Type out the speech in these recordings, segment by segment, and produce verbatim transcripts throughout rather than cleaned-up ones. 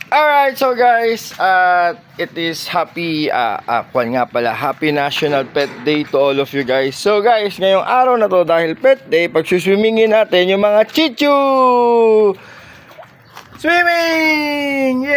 Alright, so guys, uh, it is happy, uh, uh, kwan nga pala, happy National Pet Day to all of you guys. So guys, ngayong araw na to, dahil Pet Day, pagsuswimmingin natin yung mga chichu! Swimming!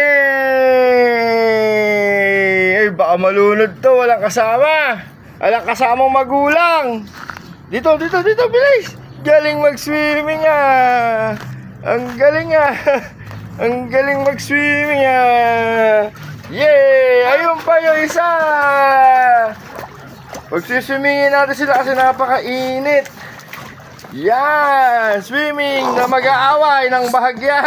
Yay! Ay, baka malunod to, walang kasama. Walang kasamang magulang. Dito, dito, dito, bilis! Galing mag-swimming ah! Ang galing ah! Ang galing mag-swimming ah! Yay! Ayun pa yung isa! Pag-swimmingin natin sila kasi napakainit. Yan! Swimming na mag-aaway ng bahagya.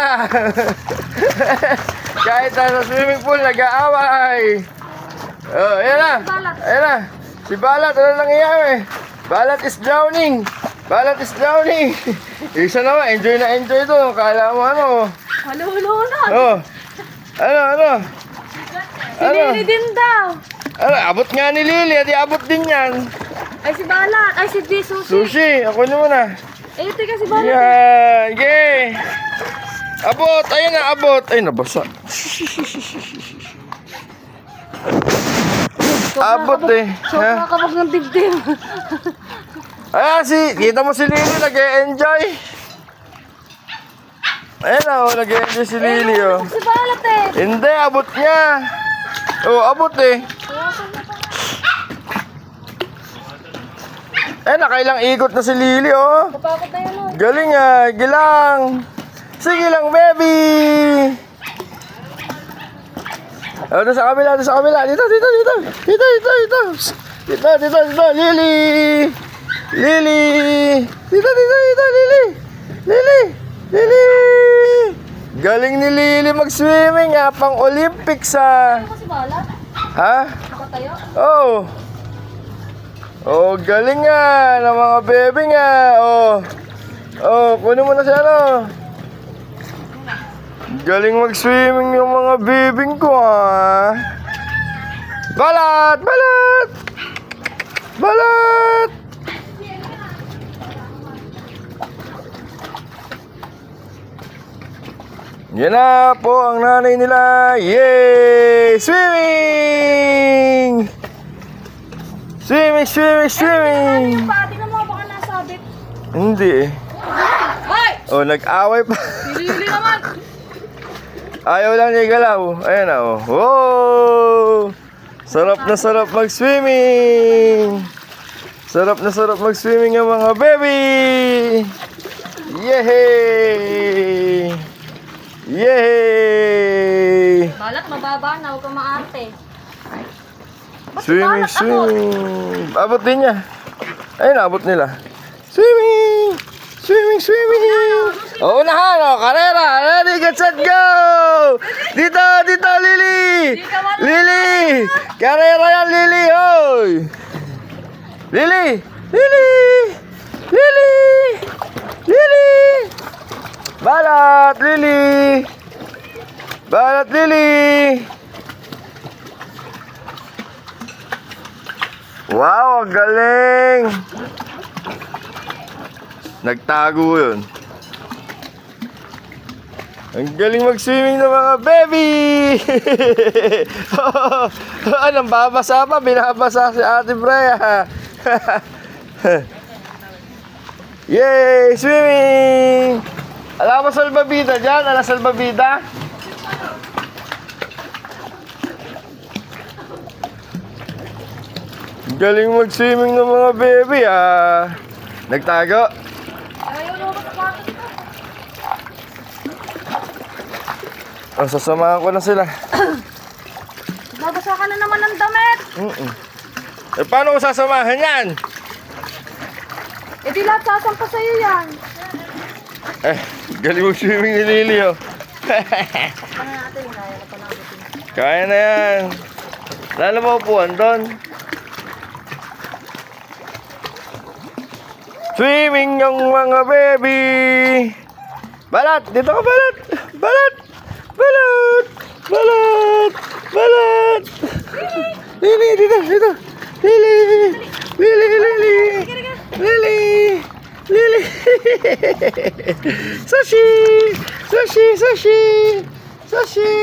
Kahit sa swimming pool, nag-aaway. Oh, ayan na! Ayan na! Si Balat, ano nangyayari? Balat is drowning! Balat is drowning! Isa naman, enjoy na enjoy to. Kala mo ano? Halo-halo na! Oh! Ano, ano? Si Lily din daw! Ano, abot nga ni Lily, di abot din yan. Ay si Balat! Ay si B, Sushi! Sushi, ako naman ah. Eh, ito ka si Balat! Yan, yay! Abot, ayun na, abot. Ay, nabasa. Abot eh. Sobrang kakabog ng dibdib. Ayan, si, kita mo si Lily, nag-e-enjoy. Ayan na, oh, nag-e-enjoy si Lily, oh. Si Balat eh! Hindi, abot niya. Oh, abot eh. Eh, nakailang ikot na si Lily, oh. Napakot na yun, oh. Galing ah, gilang. Sige lang, baby. Oh, doon sa kabila, doon sa kabila. Dito, dito, dito. Dito, dito, dito. Dito, dito, dito. Lily. Lily. Dito, dito, dito, Lily. Lily. Lily. Galing ni Lily mag-swimming ah, pang Olympics ah. Ano ka si Balat? Ha? Nakatayo? Oh. Oh, galing nga ng mga bebe nga. Oh. Oh, kunin mo na siya ano. Galing mag-swimming yung mga bebing ko ah. Balat! Balat! Balat! Yan na po ang nanay nila. Yay! Swimming! Swimming, swimming, swimming! Ay, pati na mo, baka nasabit. Hindi eh. Ay! Oh, nag-away pa. Si Lily naman! Ayaw lang niya galaw. Ayan na oh. Wow! Sarap na sarap mag-swimming! Sarap na sarap mag-swimming ang mga baby! Yehey! Yehey! Balat, mababa na, huwag kang maarte. Swimming, Balat, swimming! Abot din niya. Ayun, abot nila. Swimming! Swimming, swimming! O, unahan, o, karera! Ready, get, set, go! Dito, dito, Lily! Lily! Karera yan, Lily, hoy! Lily! Lily! Lily! Lily! Balat, Lily! Balat, Lily! Wow, ang galing! Nagtago yun. Ang galing mag-swimming ng mga baby! Anong babasa pa? Binabasa si Ate Freya. Yay! Swimming! Alam mo salbabida dyan? Alam salbabida? Ang galing mag-swimming ng mga baby ah. Nagtago? Ayaw na ako sa kwarto dito. Oh, sasamahan ko na sila. Babasa ka na naman ng damit. Mm-mm. Eh, paano ko sasamahan yan? Eh di lahat sasampa sa'yo yan. Eh, galing mag-swimming ni Lily, oh. Ano natin, kaya na panagutin. Kaya na yan. Lalo ba upuan doon? Swimming yung mga baby. Balat, dito ka, Balat. Balat. Balat. Balat. Balat. Lily, dito, dito. Lily. Lily, Lily. Lily. Lily. Sushi. Sushi, sushi. Sushi.